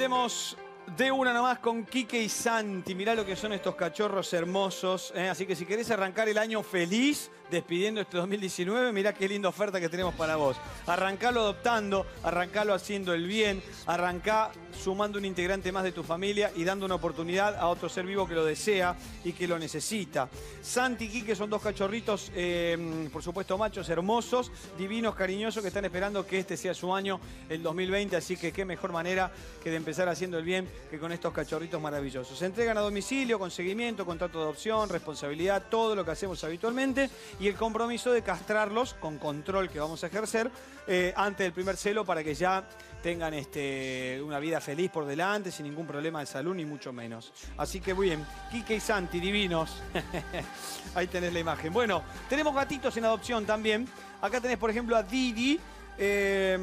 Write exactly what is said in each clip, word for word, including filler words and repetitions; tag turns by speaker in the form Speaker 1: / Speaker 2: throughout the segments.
Speaker 1: Metemos de una nomás con Quique y Santi. Mirá lo que son estos cachorros hermosos, ¿eh? Así que si querés arrancar el año feliz, despidiendo este dos mil diecinueve, mirá qué linda oferta que tenemos para vos. Arrancalo adoptando, arrancalo haciendo el bien, arrancá sumando un integrante más de tu familia y dando una oportunidad a otro ser vivo que lo desea y que lo necesita. Santi y Quique son dos cachorritos, eh, por supuesto machos, hermosos, divinos, cariñosos, que están esperando que este sea su año, el dos mil veinte, así que qué mejor manera que de empezar haciendo el bien que con estos cachorritos maravillosos. Se entregan a domicilio, con seguimiento, contrato de adopción, responsabilidad, todo lo que hacemos habitualmente y el compromiso de castrarlos con control que vamos a ejercer eh, antes del primer celo para que ya tengan este, una vida feliz por delante, sin ningún problema de salud, ni mucho menos. Así que muy bien, Quique y Santi, divinos. Ahí tenés la imagen. Bueno, tenemos gatitos en adopción también. Acá tenés, por ejemplo, a Didi. Eh,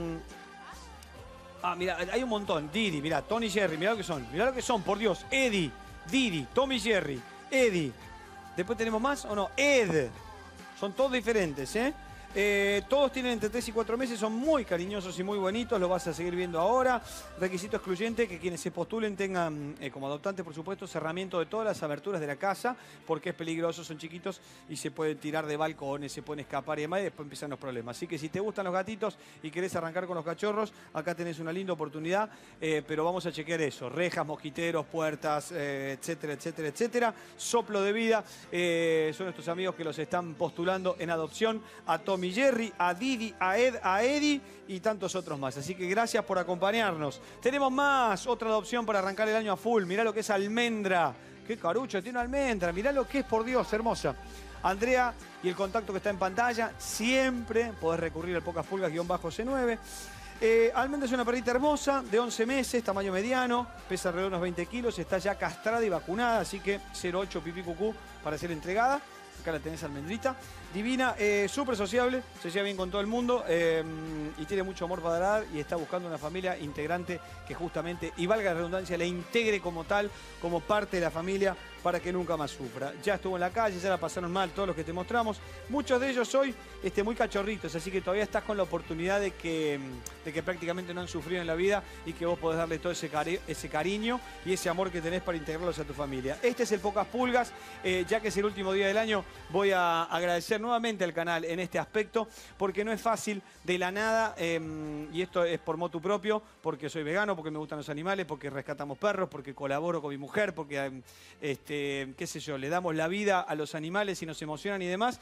Speaker 1: ah, mira, hay un montón. Didi, mira, Tony y Jerry, mira lo que son. Mira lo que son, por Dios. Eddie, Didi, Tommy y Jerry, Eddie. Después tenemos más, ¿o no? Ed. Son todos diferentes, ¿eh? Eh, todos tienen entre tres y cuatro meses, son muy cariñosos y muy bonitos, lo vas a seguir viendo ahora. Requisito excluyente que quienes se postulen tengan, eh, como adoptantes por supuesto, cerramiento de todas las aberturas de la casa, porque es peligroso, son chiquitos y se pueden tirar de balcones, se pueden escapar y demás, y después empiezan los problemas. Así que si te gustan los gatitos y querés arrancar con los cachorros, acá tenés una linda oportunidad, eh, pero vamos a chequear eso, rejas, mosquiteros, puertas, eh, etcétera, etcétera, etcétera. Soplo de vida, eh, son estos amigos que los están postulando en adopción a Tommy Jerry, a Didi, a Ed, a Eddie y tantos otros más. Así que gracias por acompañarnos. Tenemos más, otra adopción para arrancar el año a full. Mirá lo que es Almendra. Qué carucho, tiene Almendra. Mirá lo que es, por Dios, hermosa. Andrea y el contacto que está en pantalla. Siempre podés recurrir al Pocas Pulgas guión bajo C nueve. Eh, Almendra es una perrita hermosa, de once meses, tamaño mediano, pesa alrededor de unos veinte kilos, está ya castrada y vacunada, así que cero ocho pipí cucú para ser entregada. Acá la tenés, Almendrita. Divina, eh, súper sociable, se lleva bien con todo el mundo eh, y tiene mucho amor para dar y está buscando una familia integrante que justamente, y valga la redundancia, la integre como tal, como parte de la familia para que nunca más sufra. Ya estuvo en la calle, ya la pasaron mal todos los que te mostramos. Muchos de ellos hoy este, muy cachorritos, así que todavía estás con la oportunidad de que, de que prácticamente no han sufrido en la vida y que vos podés darle todo ese, cari ese cariño y ese amor que tenés para integrarlos a tu familia. Este es el Pocas Pulgas, eh, ya que es el último día del año, voy a agradecer nuevamente al canal en este aspecto, porque no es fácil de la nada, eh, y esto es por motu propio, porque soy vegano, porque me gustan los animales, porque rescatamos perros, porque colaboro con mi mujer, porque, este, qué sé yo, le damos la vida a los animales y nos emocionan y demás,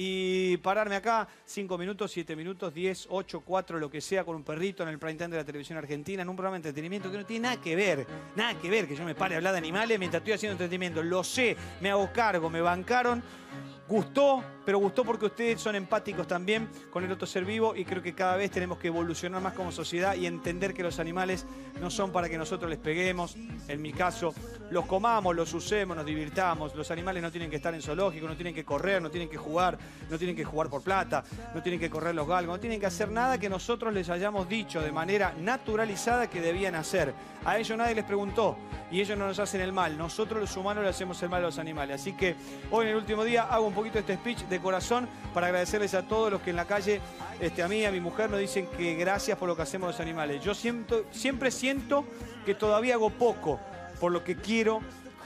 Speaker 1: y pararme acá cinco minutos, siete minutos, diez, ocho, cuatro, lo que sea, con un perrito en el prime time de la televisión argentina, en un programa de entretenimiento que no tiene nada que ver, nada que ver que yo me pare a hablar de animales mientras estoy haciendo entretenimiento. Lo sé, me hago cargo, me bancaron. Gustó, pero gustó porque ustedes son empáticos también con el otro ser vivo y creo que cada vez tenemos que evolucionar más como sociedad y entender que los animales no son para que nosotros les peguemos, en mi caso, los comamos, los usemos, nos divirtamos. Los animales no tienen que estar en zoológico, no tienen que correr, no tienen que jugar, no tienen que jugar por plata, no tienen que correr los galgos, no tienen que hacer nada que nosotros les hayamos dicho de manera naturalizada que debían hacer. A ellos nadie les preguntó y ellos no nos hacen el mal. Nosotros los humanos le hacemos el mal a los animales. Así que hoy en el último día hago un poquito este speech de corazón para agradecerles a todos los que en la calle, este, a mí y a mi mujer, nos dicen que gracias por lo que hacemos los animales. Yo siento, siempre siento que todavía hago poco por lo que quiero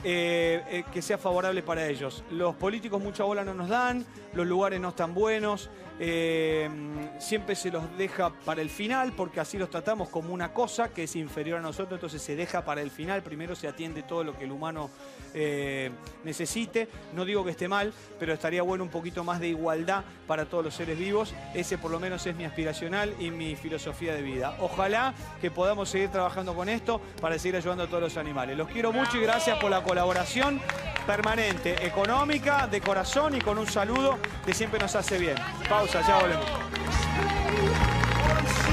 Speaker 1: eh, eh, que sea favorable para ellos. Los políticos mucha bola no nos dan, los lugares no están buenos, eh, siempre se los deja para el final porque así los tratamos como una cosa que es inferior a nosotros, entonces se deja para el final, primero se atiende todo lo que el humano eh, necesite. No digo que esté mal, pero estaría bueno un poquito más de igualdad para todos los seres vivos. Ese por lo menos es mi aspiracional y mi filosofía de vida. Ojalá que podamos seguir trabajando con esto para seguir ayudando a todos los animales. Los quiero mucho y gracias por la colaboración permanente, económica, de corazón y con un saludo que siempre nos hace bien. Pausa, ya volvemos.